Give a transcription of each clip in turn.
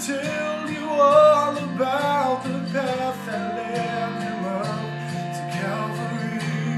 tell you all about the path that led him up to Calvary,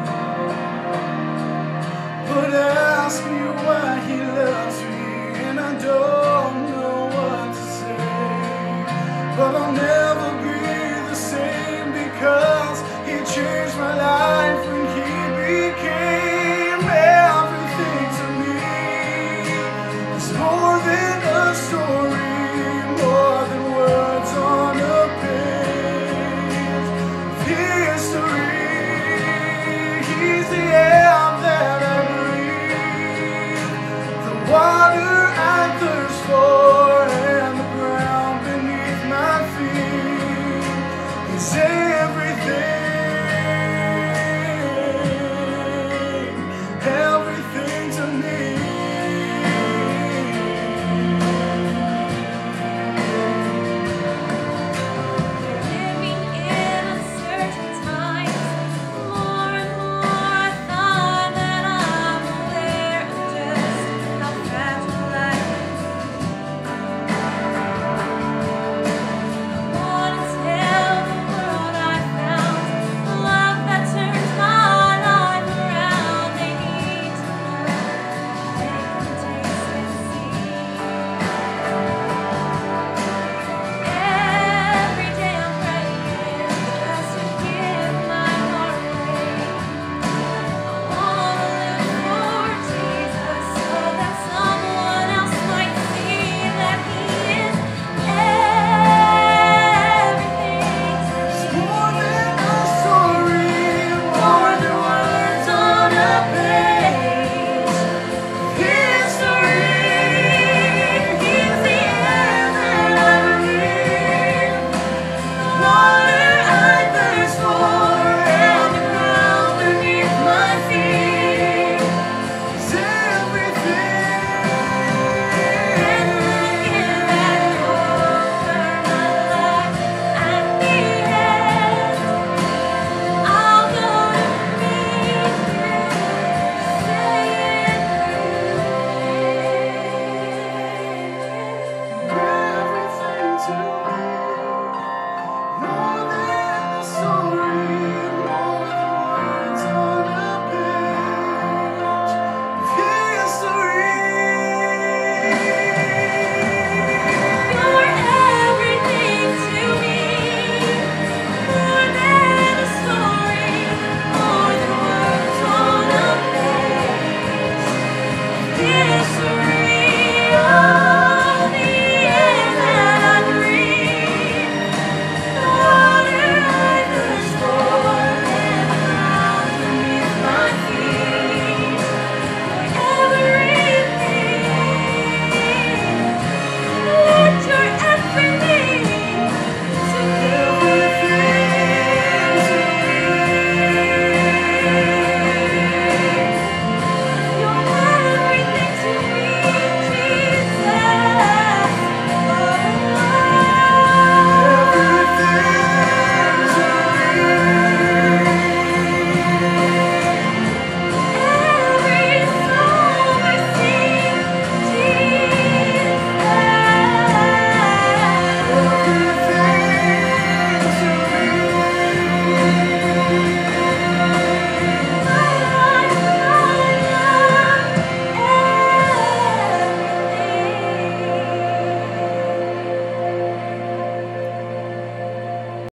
but ask me why he loves me and I don't know what to say. But I'll never be the same because he changed my life when he became everything to me. It's more than a story, more than words on a page of history. He's the air that I breathe, the water and the